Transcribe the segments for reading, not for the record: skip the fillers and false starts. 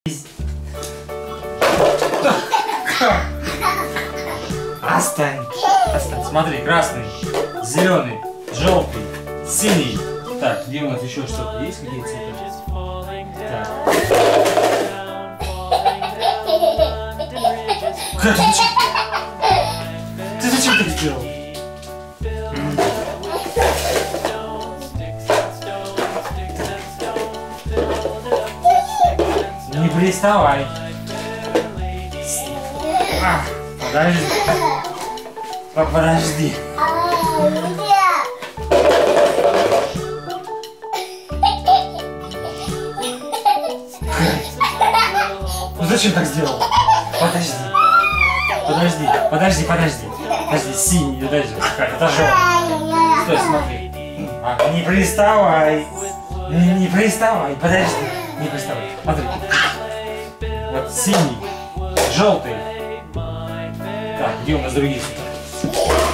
Отстань. Отстань. Смотри, красный, зеленый, желтый, синий. Так, где у нас еще что-то есть? Какие цвета? Так. Ты зачем так сделал? Не приставай. Подожди. Подожди. Ну зачем так сделал? Подожди. Подожди. Подожди, подожди. Подожди, синий, подожди. Это желтый. Стой, смотри. Не приставай. Не приставай. Подожди. Не приставай. Смотри. Вот синий, желтый. Так, где у нас другие цвета?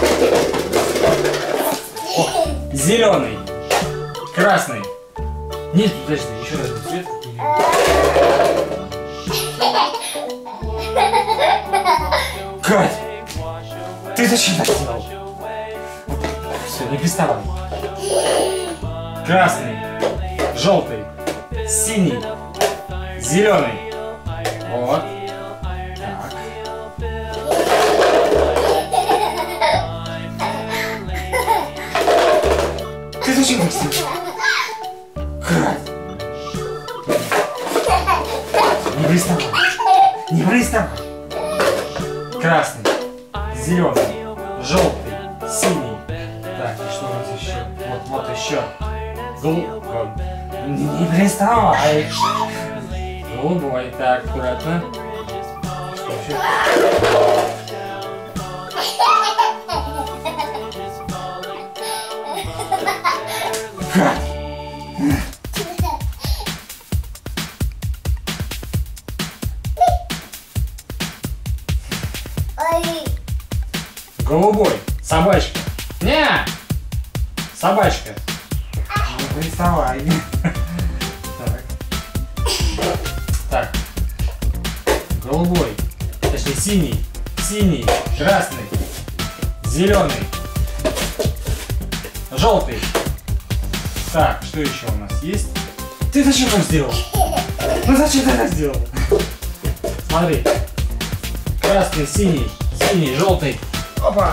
Зеленый, красный. Нет, подожди, еще раз цвет. Кать, ты зачем так сделал? Все, не приставай. Красный, желтый, синий, зеленый. Вот. Так. Ты зачем так сделал? Кать. Не приставай. Не приставай. Красный, зеленый, желтый, синий. Так, и что у нас еще? Вот еще. Не приставай. Голубой. Так, аккуратно. Что еще? Кать. Голубой. Собачка. Не! Собачка. Не приставай. Так. Голубой. Точнее, синий. Синий. Красный. Зеленый. Желтый. Так, что еще у нас есть? Ты зачем так сделал? Ну зачем ты так сделал? Смотри. Красный, синий, синий, желтый. Опа!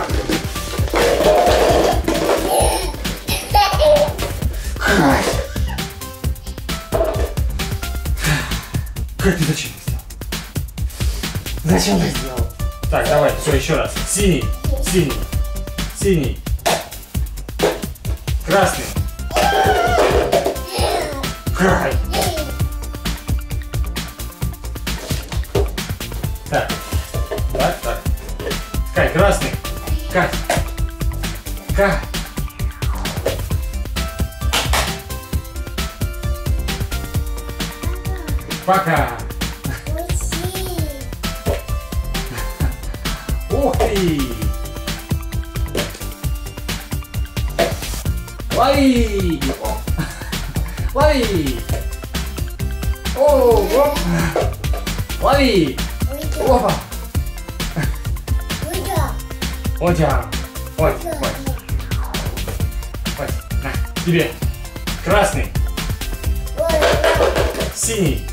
Как ты зачем так сделал? Зачем так сделал? Так, давай, все, еще раз. Синий, синий, синий. Красный. Край. Так. Так, так. Кать, красный. Кать. Кать. Пока. Ух ты. Лови. Лови. О, оп. Лови. Опа. Одя. Ой, ой. Ой, на, тебе. Красный. Синий.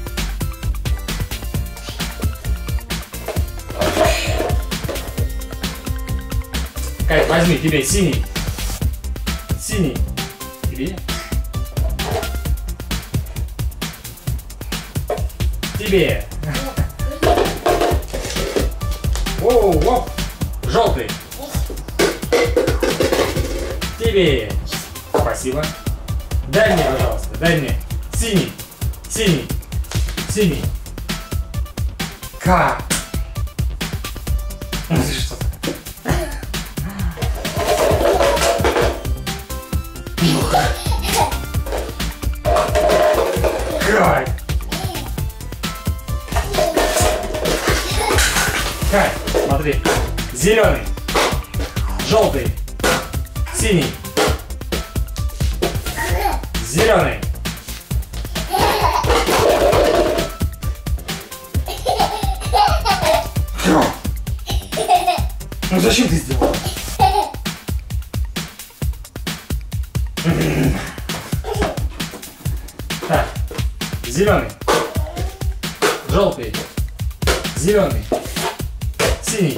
Кать, возьми, тебе синий. Синий. Тебе. Тебе. Оу, оп. Желтый. Тебе. Спасибо. Дай мне, пожалуйста, дай мне. Синий. Синий. Синий. К. Ну ты что? Кай. Кай, смотри. Зеленый. Желтый. Синий. Зеленый. Ну зачем ты сделал? Так, зеленый, желтый, зеленый, синий.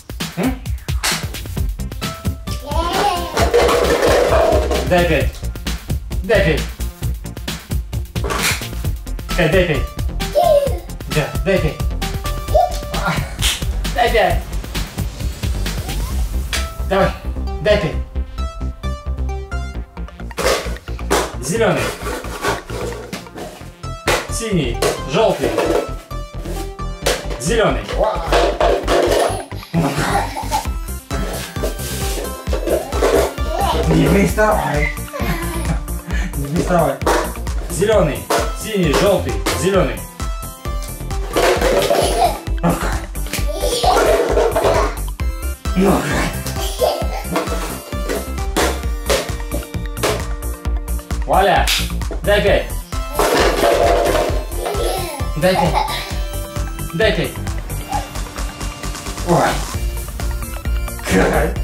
Дай 5. Дай 5. Дай 5. Да, дай 5. Дай 5. Давай, дай 5. Зеленый, синий, желтый, зеленый. Не приставай. Не приставай. Зеленый, синий, желтый, зеленый. Валя, дай 5. Дай 5. Дай 5. Ой. Как?